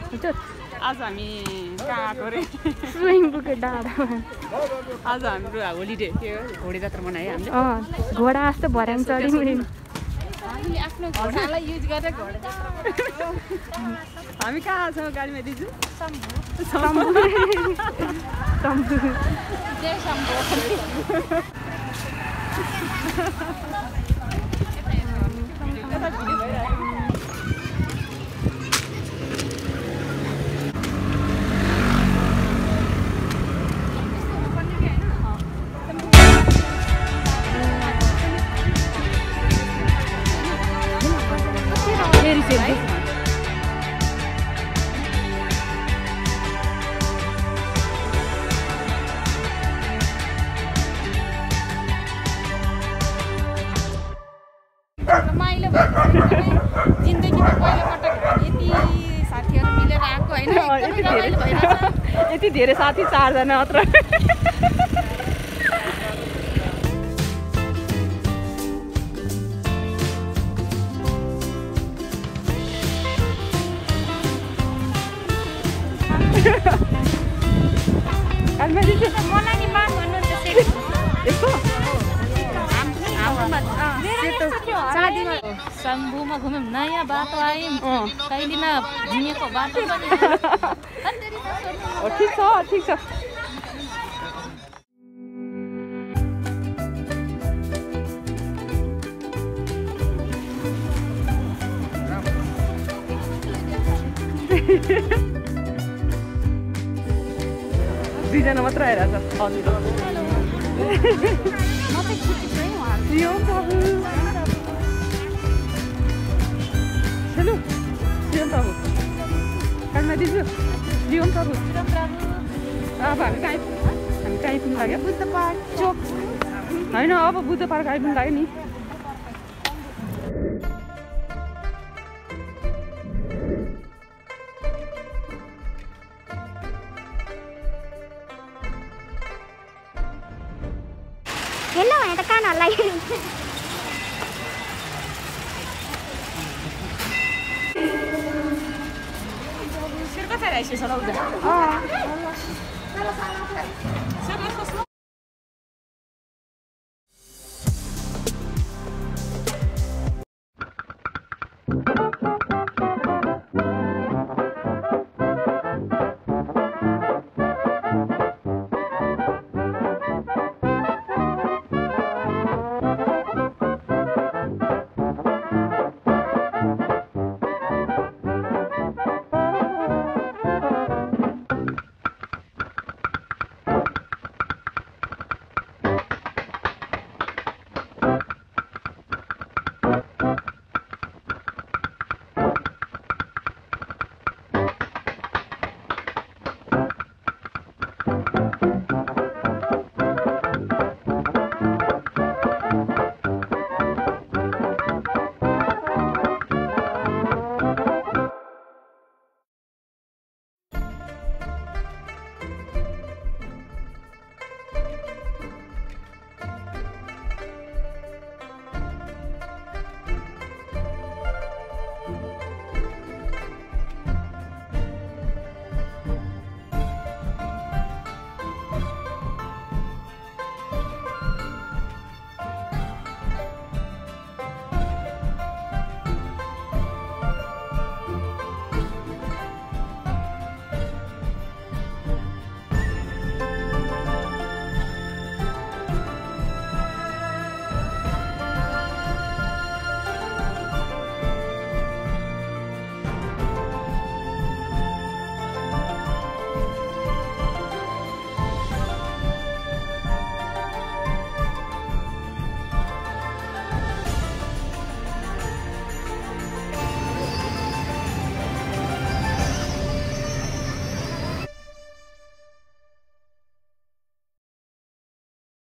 आज हामी कहाँ आएको रे स्विमिङपुलको डाँडामा आज हाम्रो होलिडे के हो घोडे जात्रा मनायो हामीले घोडा जस्तो भर्याङ चढ्यौँ हामीले आफ्नो घोडालाई युज गरेर घोडा जात्रा हामी कहाँ छौँ गाडीमा दिजु जिन्दगीमा पहिलोपटक यति साथीहरू मिलेर आएको होइन यति धेरै साथी 4 जना मात्र शम्भुमा घुम्यौँ नयाँ बाटो आयौँ कहिले न झिमेको बाटो ठिक छ ठिक छ दुईजना मात्र आइरहेछ चलो शिवम प्रभु कानमा दिन्छु शिवम प्रभु अब हामी कहाँ आइपुग्नु लाग्यो बुद्ध पार्क चोक होइन अब बुद्ध पार्क आइपुग्नु लाग्यो नि हेर्नु भने त कानहरूलाई कता रहेछ सलाउँदा